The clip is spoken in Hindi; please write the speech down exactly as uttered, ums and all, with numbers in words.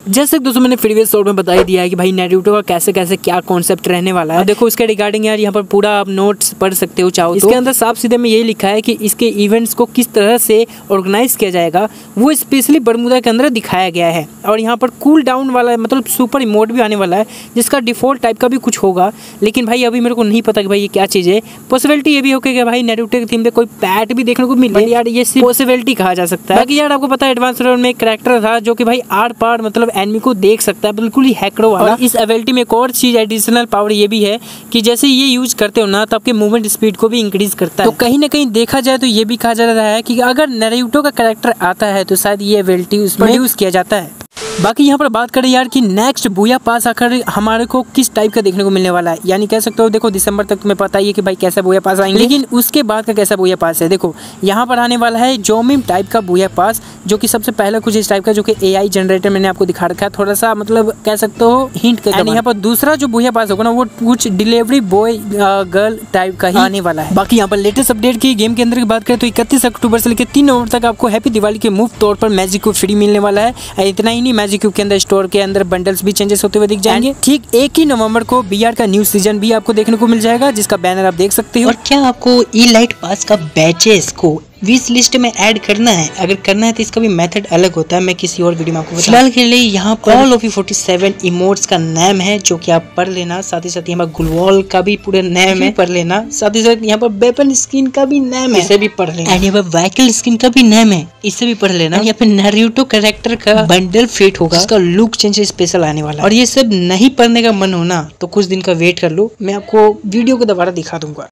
जैसे दोस्तों मैंने प्रीवियस शॉट में बता ही दिया है कि भाई नारुतो का कैसे कैसे क्या कॉन्सेप्ट रहने वाला है। देखो इसके रिगार्डिंग यार यहाँ पर पूरा आप नोट्स पढ़ सकते हो चाहो। इसके अंदर साफ सीधे में यही लिखा है कि इसके इवेंट्स को किस तरह से ऑर्गेनाइज किया जाएगा वो स्पेशली बरमूदा के अंदर दिखाया गया है। और यहाँ पर कूल डाउन वाला मतलब सुपर इमोट भी आने वाला है जिसका डिफॉल्ट टाइप का भी कुछ होगा, लेकिन भाई अभी मेरे को नहीं पता कि भाई ये क्या चीज़ है। पॉसिबिलिटी ये भी होगी कि भाई नारुतो के थीम पे कोई पैट भी देखने को मिले, यार ये सिर्फ पॉसिबिलिटी कहा जा सकता है। बाकी यार आपको पता है एडवांस वर्जन में एक कैरेक्टर था जो कि भाई आर पार मतलब एनिमी को देख सकता है, बिल्कुल ही हैकरो वाला। और इस एबिलिटी में एक और चीज एडिशनल पावर ये भी है कि जैसे ये यूज करते हो ना तो आपके मूवमेंट स्पीड को भी इंक्रीज करता है। तो कहीं ना कहीं देखा जाए तो ये भी कहा जा रहा है कि अगर नारुतो का कैरेक्टर आता है तो शायद ये एबिलिटी उसमें यूज किया जाता है। बाकी यहाँ पर बात करें यार कि नेक्स्ट बूया पास आकर हमारे को किस टाइप का देखने को मिलने वाला है, यानी कह सकते हो देखो दिसंबर तक तुम्हें पता ही है कि भाई कैसा बूया पास आएंगे, लेकिन उसके बाद का कैसा बूया पास है। देखो यहाँ पर आने वाला है जोमिम टाइप का बूया पास जो कि सबसे पहले कुछ इस टाइप का जो कि एआई जनरेटर मैंने आपको दिखा रखा है, थोड़ा सा मतलब कह सकते हो हिंट के। यहाँ पर दूसरा जो बूया पास होगा ना वो कुछ डिलीवरी बॉय गर्ल टाइप का ही आने वाला है। बाकी यहाँ पर लेटेस्ट अपडेट की गेम के अंदर की बात करें तो इकतीस अक्टूबर से लेकर तीन नवंबर तक आपको हैप्पी दिवाली के मुफ्त तौर पर मैजिक क्यूब फ्री मिलने वाला है। इतना ही नहीं, मैजिक क्यूब के अंदर स्टोर के अंदर बंडल्स भी चेंजेस होते हुए दिख जाएंगे। ठीक एक ही नवंबर को बीआर का न्यू सीजन भी आपको देखने को मिल जाएगा जिसका बैनर आप देख सकते हो। और क्या आपको ई लाइट पास का बैचेस को विश लिस्ट में ऐड करना है? अगर करना है तो इसका भी मेथड अलग होता है, मैं किसी और वीडियो में आपको फिलहाल के लिए यहाँ पर call of forty seven emotes का नाम है जो कि आप पढ़ लेना। साथ ही साथ यहाँ पर गुलवॉल का भी पूरा नाम है, पढ़ लेना। साथ ही साथ यहाँ पर वेपन स्किन का भी नाम है, इसे भी पढ़ लेना। एंड यहाँ पर व्हीकल स्किन का भी नाम है, इसे भी पढ़ लेना। यहाँ पे नारुतो कैरेक्टर का बंडल फिट होगा, उसका लुक चेंज स्पेशल आने वाला है। और ये सब नहीं पढ़ने का मन होना तो कुछ दिन का वेट कर लो, मैं आपको वीडियो को दोबारा दिखा दूंगा।